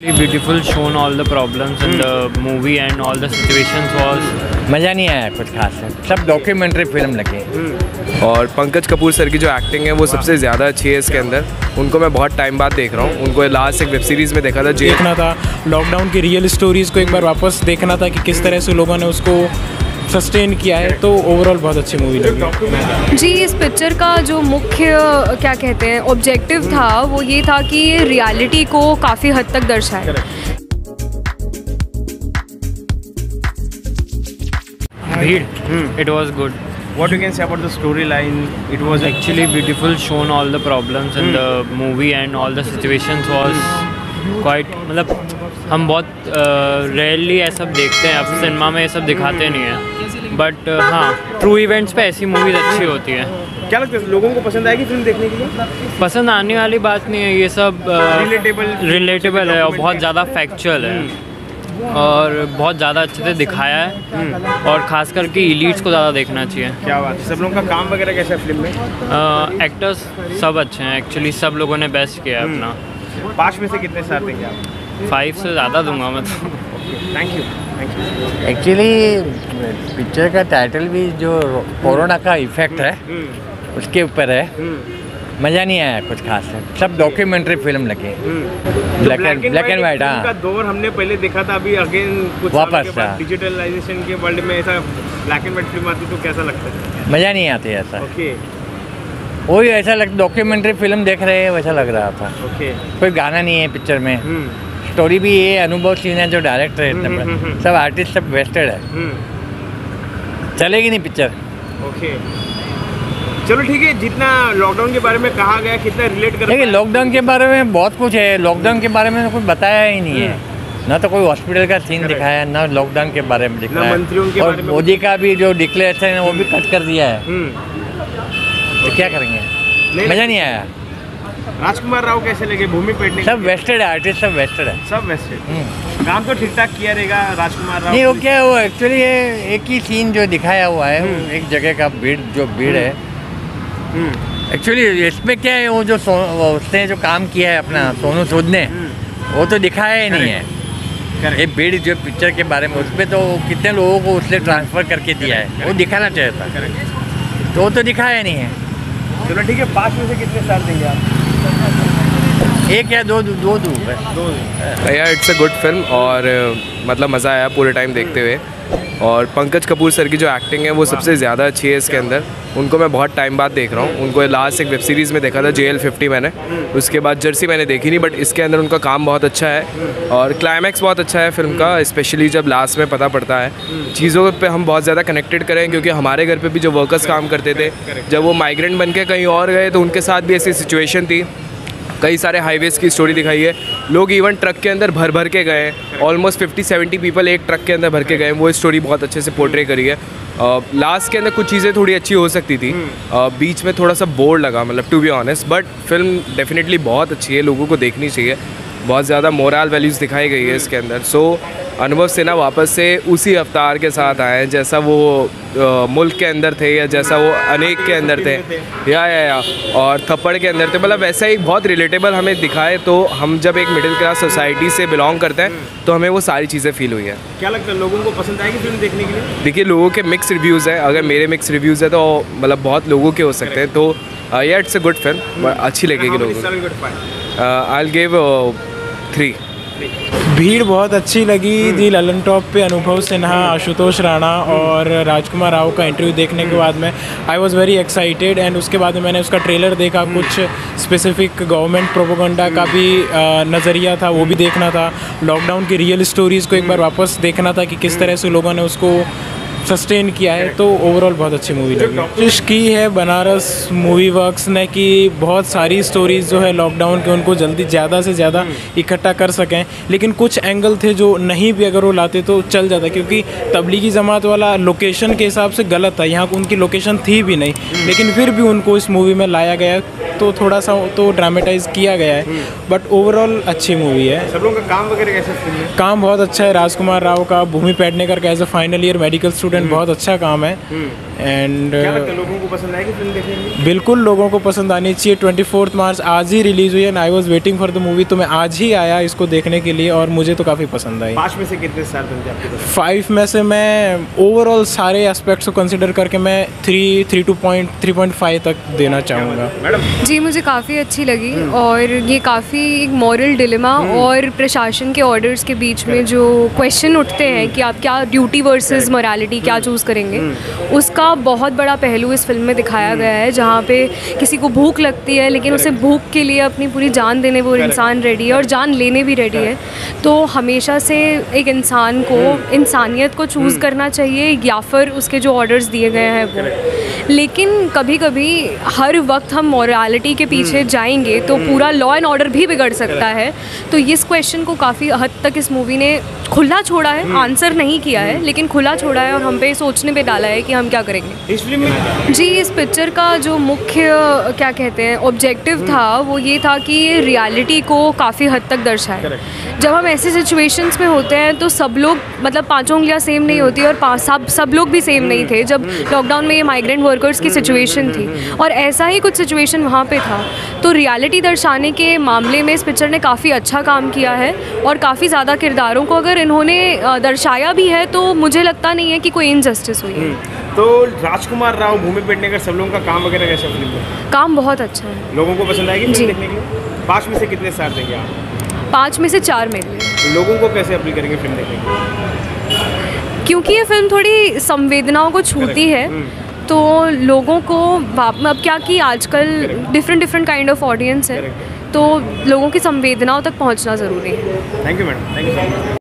Beautiful, shown all the problems in the movie and all the situations was मज़ा नहीं आया कुछ खास है, सब डॉक्यूमेंट्री फिल्म लगे। और पंकज कपूर सर की जो एक्टिंग है वो सबसे ज़्यादा अच्छी है इसके अंदर। उनको मैं बहुत टाइम बाद देख रहा हूँ। उनको लास्ट एक वेब सीरीज़ में देखा था, देखना था लॉकडाउन की रियल स्टोरीज़ को एक बार वापस देखना था कि किस तरह से लोगों ने उसको सस्टेन किया है। तो ओवरऑल बहुत अच्छी मूवी लगी जी। इस पिक्चर का जो मुख्य क्या कहते हैं ऑब्जेक्टिव था वो ये था कि रियलिटी को काफ़ी हद तक दर्शाए। भीड़, it was good. What you can say about the storyline? It was Actually beautiful, shown all the problems in the movie and all the situations was quite, मतलब हम बहुत रेयरली ये सब देखते हैं, अब सिनेमा में ये सब दिखाते नहीं हैं, बट हाँ ट्रू इवेंट्स पे ऐसी मूवीज अच्छी होती हैं। क्या लगता है लोगों को पसंद आएगी फिल्म देखने के लिए? पसंद आने वाली बात नहीं है, ये सब रिलेटेबल है और बहुत ज़्यादा फैक्चुअल है और बहुत ज़्यादा अच्छे से दिखाया है और ख़ास करके एलीट्स को ज़्यादा देखना चाहिए। क्या बात है, सब लोगों का काम वगैरह कैसा है फिल्म में? एक्टर्स सब अच्छे हैं, एक्चुअली सब लोगों ने बेस्ट किया है अपना। 5 में से कितने स्टार देंगे आप? 5 से ज़्यादा दूंगा मैं तो। Thank you. एक्चुअली पिक्चर का टाइटल भी जो कोरोना का इफेक्ट है उसके ऊपर है। मज़ा नहीं आया कुछ खास है, सब डॉक्यूमेंट्री फिल्म लगे। Black and white. हाँ, का दौर हमने पहले देखा था, अभी अगेन कुछ वापस डिजिटलाइजेशन के वर्ल्ड में ऐसा ब्लैक एंड वाइट फिल्म आती तो कैसा लगता है? मज़ा नहीं आती ऐसा। ओके, वही ऐसा लग डॉक्यूमेंट्री फिल्म देख रहे हैं वैसा लग रहा था। ओके, कोई गाना नहीं है पिक्चर में, स्टोरी भी ये अनुभव सिंह है जो डायरेक्टर है, सब आर्टिस्ट सब वेस्टेड है, चलेगी नहीं पिक्चर। ओके, चलो ठीक है। जितना लॉकडाउन के बारे में कहा गया, कितना रिलेट कर? देखिए लॉकडाउन के बारे में बहुत कुछ है, लॉकडाउन के बारे में कुछ बताया ही नहीं है, ना तो कोई हॉस्पिटल का सीन दिखाया है, ना लॉकडाउन के बारे में दिखाया है, और मोदी का भी जो डिक्लेरेशन है वो भी कट कर दिया है। तो क्या करेंगे, मज़ा नहीं आया। राजकुमार राव कैसे लगे? भूमि पेटने सब वेस्टेड आर्टिस्ट, सब वेस्टेड है, सब वेस्टेड। काम तो ठीक ठाक किया रहेगा राजकुमार राव। नहीं वो क्या है, वो एक्चुअली एक ही सीन जो दिखाया हुआ है, एक जगह का भीड़ है। एक्चुअली इसमें क्या है, वो जो उसने जो काम किया है अपना सोनू सूद ने, वो तो दिखाया ही नहीं है। ये भीड़ जो पिक्चर के बारे में उसमें तो कितने लोगों को उसने ट्रांसफ़र करके दिया है, वो दिखाना चाहिए था, तो वो तो दिखाया नहीं है। चलो ठीक है, 5 में से कितने स्टार देंगे आप? 1 या 2 दूँ भैया। इट्स अ गुड फिल्म और मतलब मज़ा आया पूरे टाइम देखते हुए। और पंकज कपूर सर की जो एक्टिंग है वो सबसे ज़्यादा अच्छी है इसके अंदर। उनको मैं बहुत टाइम बाद देख रहा हूँ। उनको लास्ट एक वेब सीरीज़ में देखा था, JL 50 मैंने, उसके बाद जर्सी मैंने देखी नहीं, बट इसके अंदर उनका काम बहुत अच्छा है और क्लाइमैक्स बहुत अच्छा है फिल्म का, स्पेशली जब लास्ट में पता पड़ता है चीज़ों पे हम बहुत ज़्यादा कनेक्टेड करें, क्योंकि हमारे घर पे भी जो वर्कर्स काम करते थे, जब वो माइग्रेंट बन के कहीं और गए तो उनके साथ भी ऐसी सिचुएशन थी। कई सारे हाईवेज़ की स्टोरी दिखाई है, लोग इवन ट्रक के अंदर भर के गए, ऑलमोस्ट 50-70 पीपल एक ट्रक के अंदर भर के गए, वो स्टोरी बहुत अच्छे से पोर्ट्रे करी है। लास्ट के अंदर कुछ चीज़ें थोड़ी अच्छी हो सकती थी, बीच में थोड़ा सा बोर लगा, मतलब to be honest, but film definitely बहुत अच्छी है, लोगों को देखनी चाहिए। बहुत ज़्यादा मोरल वैल्यूज़ दिखाई गई है इसके अंदर। सो अनुभव सिन्हा वापस से उसी अवतार के साथ आए हैं जैसा वो मुल्क के अंदर थे या जैसा वो अनेक के अंदर थे या और थप्पड़ के अंदर थे, मतलब वैसा ही बहुत रिलेटेबल हमें दिखाए। तो हम जब एक मिडिल क्लास सोसाइटी से बिलोंग करते हैं तो हमें वो सारी चीज़ें फील हुई है। क्या लगता है लोगों को पसंद आएगी फिल्म देखने के लिए? देखिए लोगों के मिक्स रिव्यूज़ हैं, अगर मेरे मिक्स रिव्यूज़ है तो मतलब बहुत लोगों के हो सकते हैं, तो या इट्स अ गुड फिल्म, अच्छी लगेगी लोगों को। I will give 3। भीड़ बहुत अच्छी लगी थी। ललन टॉप पे अनुभव सिन्हा, आशुतोष राणा और राजकुमार राव का इंटरव्यू देखने के बाद में I was very excited, and उसके बाद में मैंने उसका ट्रेलर देखा, कुछ स्पेसिफिक गवर्नमेंट प्रोपोगंडा का भी नज़रिया था, वो भी देखना था। लॉकडाउन की रियल स्टोरीज़ को एक बार वापस देखना था कि किस तरह से लोगों ने उसको सस्टेन किया है। तो ओवरऑल बहुत अच्छी मूवी लगी। कोशिश की है बनारस मूवी वर्क्स ने कि बहुत सारी स्टोरीज़ जो है लॉकडाउन के उनको जल्दी ज़्यादा से ज़्यादा इकट्ठा कर सकें, लेकिन कुछ एंगल थे जो नहीं भी अगर वो लाते तो चल जाता, क्योंकि तबलीगी जमात वाला लोकेशन के हिसाब से गलत था, यहाँ उनकी लोकेशन थी भी नहीं, लेकिन फिर भी उनको इस मूवी में लाया गया, तो थोड़ा सा तो ड्रामेटाइज किया गया है, बट ओवरऑल अच्छी मूवी है। सब लोगों का काम वगैरह कैसा फिल्म है? काम बहुत अच्छा है। राजकुमार राव का, भूमि पेडनेकर का as a final year medical student बहुत अच्छा काम है, एंड क्या लगता है लोगों को पसंद आएगी फिल्म देखने में? बिल्कुल लोगों को पसंद आनी चाहिए। 24 मार्च आज ही रिलीज़ हुई है, I was waiting for the movie, तो मैं आज ही आया इसको देखने के लिए और मुझे तो काफ़ी पसंद आई। 5 में से कितने स्टार देंगे आपके पास? 5 में से मैं ओवरऑल सारे एस्पेक्ट्स को कंसिडर करके मैं 3.5 तक देना चाहूँगा। मैडम जी मुझे काफ़ी अच्छी लगी और ये काफ़ी एक मॉरल डिलेमा और प्रशासन के ऑर्डर्स के बीच में जो क्वेश्चन उठते हैं कि आप क्या ड्यूटी वर्सेस मोरालिटी क्या चूज़ करेंगे, उसका बहुत बड़ा पहलू इस फिल्म में दिखाया गया है, जहाँ पे किसी को भूख लगती है लेकिन उसे भूख के लिए अपनी पूरी जान देने वो इंसान रेडी है और जान लेने भी रेडी है। तो हमेशा से एक इंसान को इंसानियत को चूज़ करना चाहिए या फिर उसके जो ऑर्डर्स दिए गए हैं वो। लेकिन कभी कभी हर वक्त हम मॉरलिटी के पीछे जाएंगे तो पूरा लॉ एंड ऑर्डर भी बिगड़ सकता है। तो इस क्वेश्चन को काफ़ी हद तक इस मूवी ने खुला छोड़ा है, आंसर नहीं किया है लेकिन खुला छोड़ा है और हम पे सोचने पे डाला है कि हम क्या करेंगे इस फिल्म में। जी इस पिक्चर का जो मुख्य क्या कहते हैं ऑब्जेक्टिव था वो ये था कि रियलिटी को काफ़ी हद तक दर्शाए। जब हम ऐसे सिचुएशंस में होते हैं तो सब लोग मतलब 5 उंगलियां सेम नहीं होती और सब लोग भी सेम नहीं थे। जब लॉकडाउन में ये माइग्रेंट वर्कर्स की सिचुएशन थी और ऐसा ही कुछ सिचुएशन वहाँ पे था, तो रियलिटी दर्शाने के मामले में इस पिक्चर ने काफ़ी अच्छा काम किया है और काफ़ी ज़्यादा किरदारों को अगर इन्होंने दर्शाया भी है तो मुझे लगता नहीं है कि कोई इनजस्टिस हुई है। तो राजकुमार राव, भूमि पेडनेकर, सब लोगों का काम वगैरह कैसा फिल्म में? काम बहुत अच्छा है, लोगों को पसंद आएगी जी। फिल्म देखने के लिए? 5 में से कितने स्टार देंगे आप? 5 में से 4 मेरे लिए। लोगों को कैसे अपील करेंगे फिल्म देखने के लिए? क्योंकि ये फिल्म थोड़ी संवेदनाओं को छूती है तो लोगों को अब क्या कि आजकल डिफरेंट काइंड ऑफ ऑडियंस है तो लोगों की संवेदनाओं तक पहुंचना ज़रूरी है। Thank you madam, thank you.